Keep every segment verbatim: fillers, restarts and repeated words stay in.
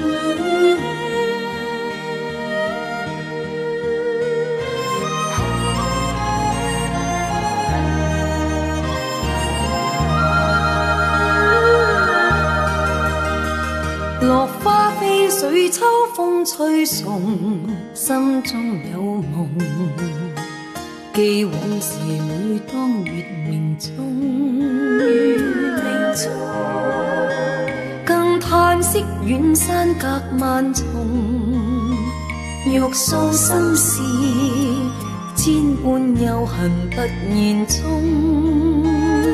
落花飞水，秋风吹送，心中有梦。记往事，每当月明中，月明中，更叹息远山隔万重。欲诉心事，千般幽恨不言中。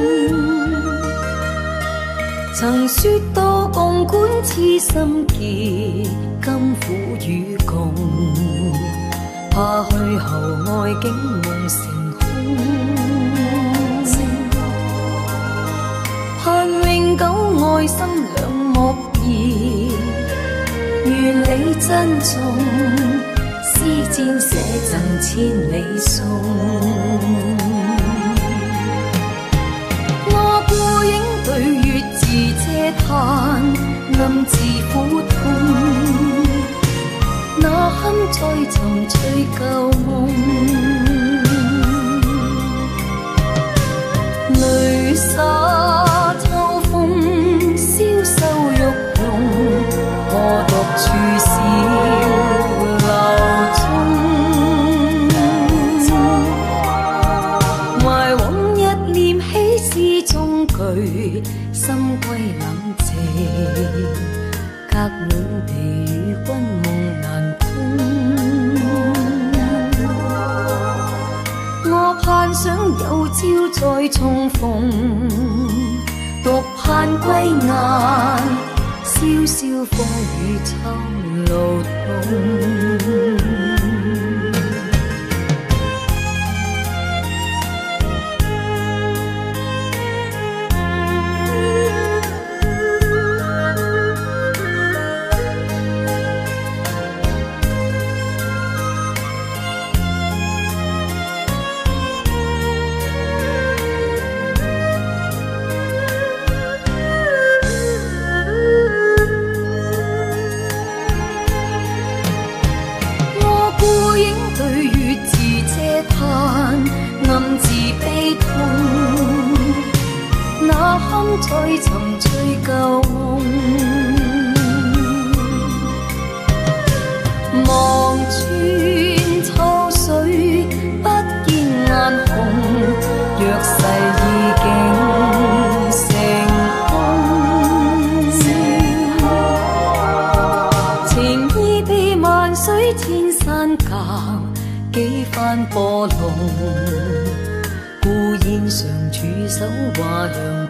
曾说多共管痴心结，今苦与共。怕去后爱竟梦成空，盼永久愛心兩莫移。願你珍重，詩笺寫贈千里送。我孤影對月自嗟嘆，暗自苦痛。那堪再尋醉舊夢，淚灑秋風，消瘦玉容，我獨處笑樓中。懷往日念起詩中句，心歸冷靜，隔兩地與君夢難通。我盼想有朝再重逢，獨盼歸雁，蕭蕭風雨秋露凍。暗自悲痛，那堪再尋醉舊夢。望穿秋水，不見眼紅。若誓已經成空，情意被萬水千山隔，幾番波浪。孤煙常駐守華陽